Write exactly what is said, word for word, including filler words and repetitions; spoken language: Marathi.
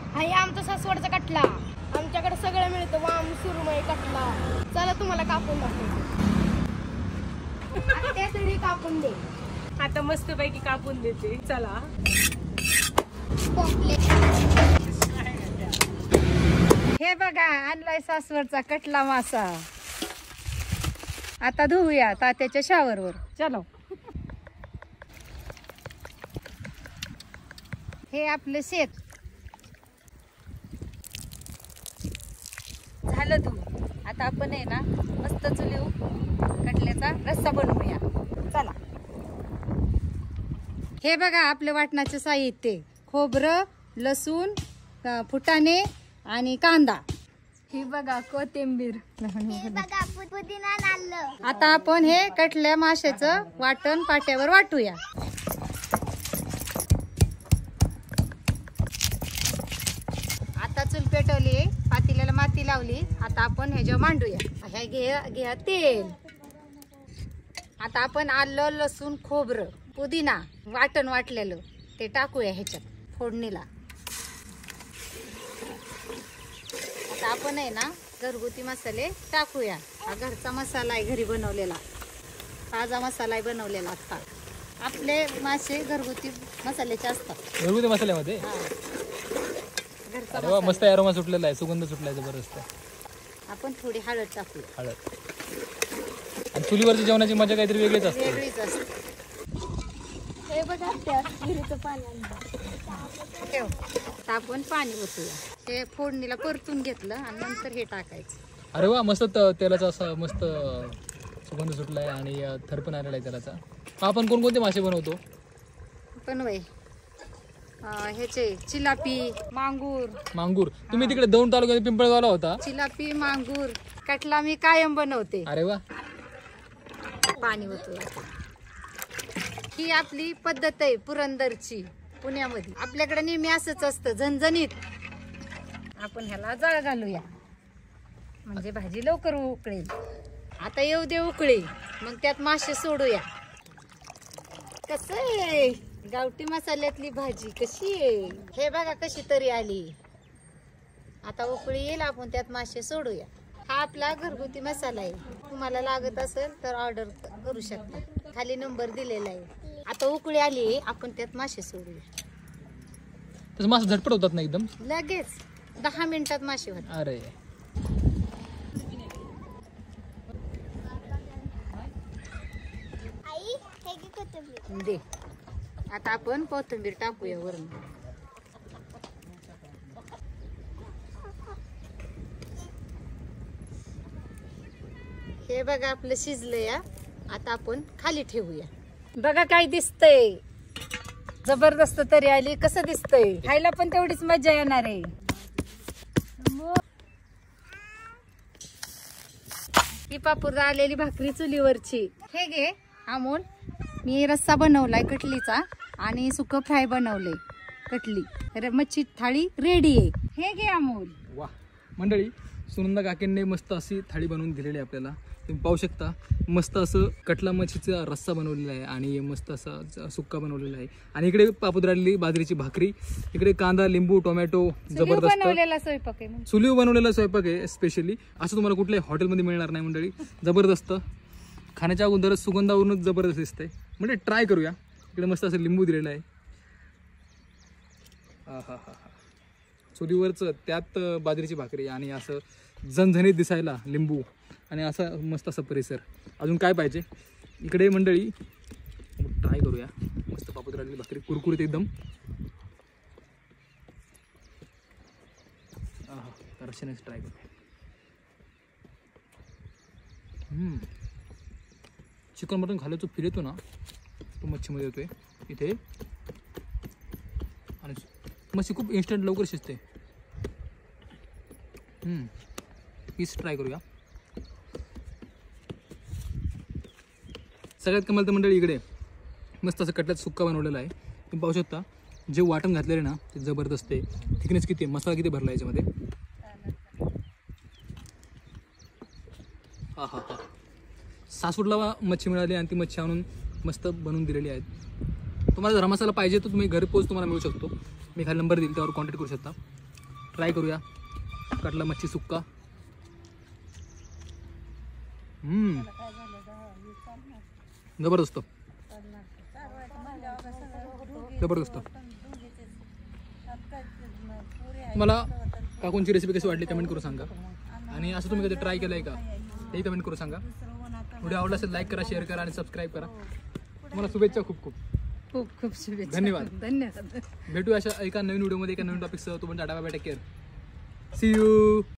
हाय आमचा सासवडचा कटला. आमच्याकडे सगळं मिळतं, वाम, सुरमई, कटला. चला तुम्हाला कापून दाखवतो. त्या तरी कापून दे. आता मस्त पैकी कापून देते. चला. हे बघा आणलाय सासवडचा कटला मासा. आता धुवूया तात्याच्या शावरवर. चलो. हे आपलं शेत झालं धुवून. आता आपण आहे ना मस्त चुलीव कटल्याचा रस्सा बनवूया. चला. हे बघा आपलं वाटणाचं साहित्य: खोबरं, लसूण, फुटाणे आणि कांदा. ही बघा कोथिंबीर. आता आपण हे कटल्या माशाचं वाटण पाट्यावर वाटूया. आता चूल पेटवली, पातेल्याला माती लावली. आता आपण ह्याच्यावर मांडूया. ह्या घ्या घ्या तेल. आता आपण आलं, लसूण, खोबरं, पुदिना वाटण वाटलेलं ते टाकूया ह्याच्यात फोडणीला. आता आपण आहे ना घरगुती मसाले टाकूया. हा घरचा मसाला आहे, घरी बनवलेला ताजा मसाला आहे बनवलेला. आता आपले मासे घरगुती मसाल्याचे असतात. घरगुती मसाल्यामध्ये घरचा वा, मस्त अरोमा सुटलेला आहे, सुगंध सुटलाय जबरदस्त. आपण थोडी हळद टाकूया. हळद. आणि चुलीवरची जेवणाची मजा काहीतरी वेगळीच असते. वेगळीच असते. हे बघा त्या विहिरीचं पाणी. ठेव. आता आपण पाणी ओतूया. हे फोडणीला परतून घेतलं आणि नंतर हे टाकायचं. अरे वा, मस्त त- तेलाचा असा मस्त सुगंध सुटलाय आणि थर पण आलेला आहे तेलाचा. आपण कोणकोणते मासे बनवतो? पण वय ह्याचे चिलापी, मांगूर. मांगूर. तुम्ही तिकडे दौंड तालुक्यात पिंपळगावला होता. चिलापी, मांगूर, कटला मी कायम बनवते. अरे वा. पाणी ओतूया. ही आपली पद्धत आहे पुरंदरची, पुण्यामध्ये. आपल्याकडे नेहमी असंच असतं, झणझणीत. आपण ह्याला जाळ घालूया म्हणजे भाजी लवकर उकळेल. आता येऊ दे उकळी, मग त्यात मासे सोडूया. कसं आहे गावठी मसाल्यातली भाजी, कशी आहे हे बघा कशी तरी आली. आता उकळी येईल, आपण त्यात मासे सोडूया. हा आपला घरगुती मसाला आहे. तुम्हाला लागत असेल तर ऑर्डर करू शकता, खाली नंबर दिलेला आहे. आता उकळी आली, आपण त्यात मासे सोडूया. तसं मासे झटपट होतात ना एकदम, लगेच दहा मिनिटात मासे होतात. अरे दे. आता आपण कोथिंबीर टाकूया वरून. हे बघा आपलं शिजलंय. आता आपण खाली ठेवूया. बघा काय दिसतंय, जबरदस्त तरी आली. कसं दिसतंय, खायला पण तेवढीच मजा येणार आहे. ही पापूर आलेली भाकरी चुलीवरची. हे घे अमोल, मी रस्सा बनवलाय कटलीचा आणि सुकं फ्राय बनवलंय कटली. मच्छी थाळी रेडी आहे. हे घे अमोल. वा मंडळी, सुनंदा काकींनी मस्त अशी थाळी बनवून दिलेली आहे आपल्याला. तुम्ही पाहू शकता, मस्त असं कटला मच्छीचा रस्सा बनवलेला आहे आणि मस्त असा सुक्का बनवलेला आहे. आणि इकडे पापुद्राली बाजरीची भाकरी, इकडे कांदा, लिंबू, टोमॅटो, जबरदस्त बनवलेला स्वयंपाक आहे. चुलीवर बनवलेला स्वयंपाक आहे स्पेशली. असं तुम्हाला कुठल्याही हॉटेलमध्ये मिळणार नाही मंडळी. जबरदस्त खाण्याच्या अगोदरच सुगंधावरूनच जबरदस्त दिसतंय. म्हणजे ट्राय करूया. इकडे मस्त असं लिंबू दिलेलं आहे. हा हा हा हा चुलीवरचं, त्यात बाजरीची भाकरी आणि असं झणझणीत दिसायला लिंबू आणि असा मस्त असा परिसर. अजून काय पाहिजे. इकडे मंडळी ट्राय करूया. मस्त पापुद्राली भाकरी कुरकुरीत एकदम. हा रशियानेच ट्राय करूया. हम्म चिकन मटन खायला जो फील येतो ना, तो मच्छीमध्ये येतोय इथे. आणि मच्छी खूप इन्स्टंट लवकर शिजते. हम्म पीस ट्राय करूया. सगळ्यात कमाल तर मंडळी इकडे मस्त असं कटल्यात सुक्का बनवलेला आहे. तुम्ही पाहू शकता, जे वाटण घातलेलं ना ते जबरदस्त आहे. थिकनेस किती आहे, मसाला किती भरला याच्यामध्ये. हा हा हा सासवडला मच्छी मिळाली आणि ती मच्छी आणून मस्त बनवून दिलेली आहेत. तुम्हाला जर मसाला पाहिजे तर तुम्ही घरी पोच तुम्हाला मिळू शकतो. मी खाली नंबर देईल, त्यावर कॉन्टॅक्ट करू शकता. ट्राय करूया कटला मच्छी सुक्का. हम्म जबरदस्त जबरदस्त. तुम्हाला काकूंची रेसिपी कशी वाटली कमेंट करून सांगा. आणि असं तुम्ही कधी ट्राय केलं आहे का तेही कमेंट करून सांगा. व्हिडिओ आवडला असेल लाईक करा, शेअर करा आणि सबस्क्राईब करा. तुम्हाला शुभेच्छा खूप खूप खूप खूप शुभेच्छा. धन्यवाद. धन्यवाद. भेटू अशा एका नवीन व्हिडिओमध्ये एका नवीन टॉपिकसह. तुम्ही tata bye take care. See you.